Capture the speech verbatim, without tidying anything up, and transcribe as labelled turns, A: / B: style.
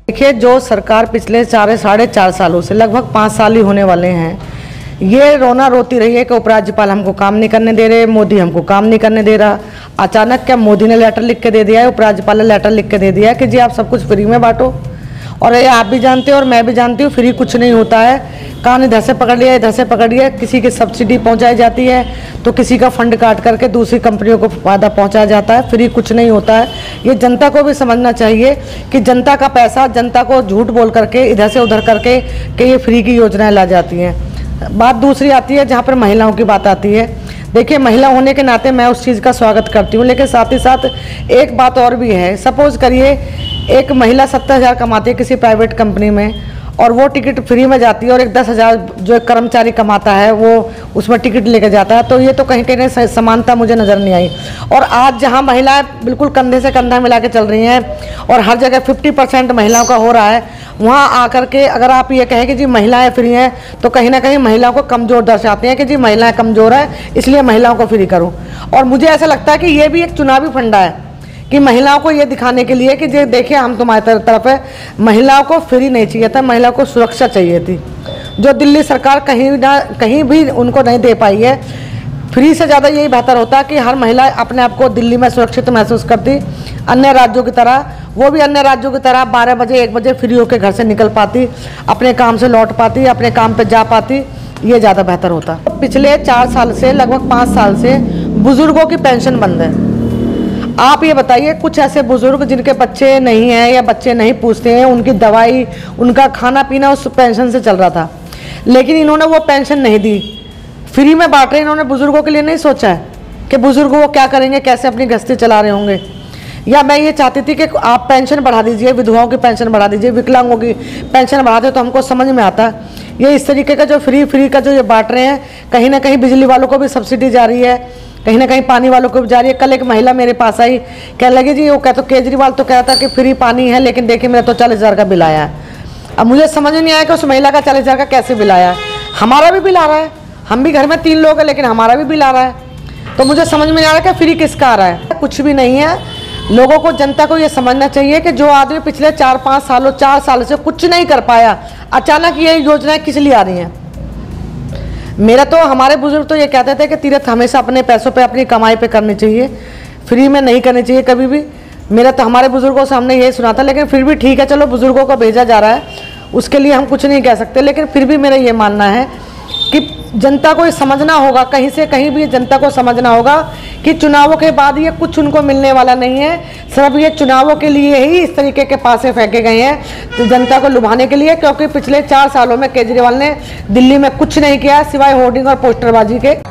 A: देखिए, जो सरकार पिछले चार साढ़े चार सालों से लगभग पाँच साल ही होने वाले हैं, ये रोना रोती रही है कि उपराज्यपाल हमको काम नहीं करने दे रहे, मोदी हमको काम नहीं करने दे रहा। अचानक क्या मोदी ने लेटर लिख के दे दिया है, उपराज्यपाल ने लेटर लिख के दे दिया है कि जी आप सब कुछ फ्री में बांटो। और ये आप भी जानते हो और मैं भी जानती हूँ, फ्री कुछ नहीं होता है। कान इधर से पकड़ लिया, इधर से पकड़ लिया, किसी की सब्सिडी पहुंचाई जाती है तो किसी का फंड काट करके दूसरी कंपनियों को फायदा पहुंचाया जाता है। फ्री कुछ नहीं होता है। ये जनता को भी समझना चाहिए कि जनता का पैसा जनता को झूठ बोल करके इधर से उधर करके कि ये फ्री की योजनाएं ला जाती हैं। बात दूसरी आती है जहाँ पर महिलाओं की बात आती है। देखिए, महिला होने के नाते मैं उस चीज़ का स्वागत करती हूँ, लेकिन साथ ही साथ एक बात और भी है। सपोज करिए एक महिला सत्तर हज़ार कमाती है किसी प्राइवेट कंपनी में और वो टिकट फ्री में जाती है और एक दस हज़ार जो एक कर्मचारी कमाता है वो उसमें टिकट लेके जाता है, तो ये तो कहीं कहीं समानता मुझे नज़र नहीं आई। और आज जहाँ महिलाएं बिल्कुल कंधे से कंधा मिला के चल रही हैं और हर जगह पचास परसेंट महिलाओं का हो रहा है, वहाँ आकर के अगर आप ये कहें कि जी महिलाएं फ्री हैं तो कहीं ना कहीं महिलाओं को कमज़ोर दर्शाते हैं कि जी महिलाएं कमज़ोर हैं इसलिए महिलाओं को फ्री करो। और मुझे ऐसा लगता है कि ये भी एक चुनावी फंडा है कि महिलाओं को ये दिखाने के लिए कि जे देखिए हम तुम्हारी तरफ है। महिलाओं को फ्री नहीं चाहिए था, महिलाओं को सुरक्षा चाहिए थी, जो दिल्ली सरकार कहीं ना कहीं भी उनको नहीं दे पाई है। फ्री से ज़्यादा यही बेहतर होता कि हर महिला अपने आप को दिल्ली में सुरक्षित महसूस करती, अन्य राज्यों की तरह, वो भी अन्य राज्यों की तरह बारह बजे एक बजे फ्री होकर घर से निकल पाती, अपने काम से लौट पाती, अपने काम पर जा पाती, ये ज़्यादा बेहतर होता। पिछले चार साल से लगभग पाँच साल से बुज़ुर्गों की पेंशन बंद है। आप ये बताइए, कुछ ऐसे बुजुर्ग जिनके बच्चे नहीं हैं या बच्चे नहीं पूछते हैं, उनकी दवाई उनका खाना पीना उस पेंशन से चल रहा था, लेकिन इन्होंने वो पेंशन नहीं दी, फ्री में बांट रहे। इन्होंने बुजुर्गों के लिए नहीं सोचा है कि बुजुर्ग वो क्या करेंगे, कैसे अपनी गृहस्थी चला रहे होंगे। या मैं ये चाहती थी कि आप पेंशन बढ़ा दीजिए, विधवाओं की पेंशन बढ़ा दीजिए, विकलांगों की पेंशन बढ़ाते तो हमको समझ में आता। ये इस तरीके का जो फ्री फ्री का जो ये बांट रहे हैं, कहीं ना कहीं बिजली वालों को भी सब्सिडी जा रही है, कहीं ना कहीं पानी वालों को भी जा रही है। कल एक महिला मेरे पास आई, कह लगी जी वो कह तो केजरीवाल तो कह रहा था कि फ्री पानी है, लेकिन देखिए मेरा तो चालीस हज़ार का बिल आया है। अब मुझे समझ नहीं आया कि उस महिला का चालीस हज़ार का कैसे बिल आया है। हमारा भी बिल आ रहा है, हम भी घर में तीन लोग हैं, लेकिन हमारा भी बिल आ रहा है, तो मुझे समझ में नहीं आ रहा कि फ्री किसका आ रहा है। कुछ भी नहीं है। लोगों को, जनता को ये समझना चाहिए कि जो आदमी पिछले चार पाँच सालों चार साल से कुछ नहीं कर पाया, अचानक ये योजनाएं किस लिए आ रही हैं। मेरा तो, हमारे बुजुर्ग तो ये कहते थे कि तीर्थ हमेशा अपने पैसों पे, अपनी कमाई पे करनी चाहिए, फ्री में नहीं करनी चाहिए कभी भी। मेरा तो हमारे बुजुर्गों से हमने यही सुना था, लेकिन फिर भी ठीक है, चलो बुजुर्गों को भेजा जा रहा है, उसके लिए हम कुछ नहीं कह सकते। लेकिन फिर भी मेरा ये मानना है कि जनता को ये समझना होगा, कहीं से कहीं भी जनता को समझना होगा कि चुनावों के बाद ये कुछ उनको मिलने वाला नहीं है। सिर्फ ये चुनावों के लिए ही इस तरीके के पासे फेंके गए हैं, तो जनता को लुभाने के लिए, क्योंकि पिछले चार सालों में केजरीवाल ने दिल्ली में कुछ नहीं किया सिवाय होर्डिंग और पोस्टरबाजी के।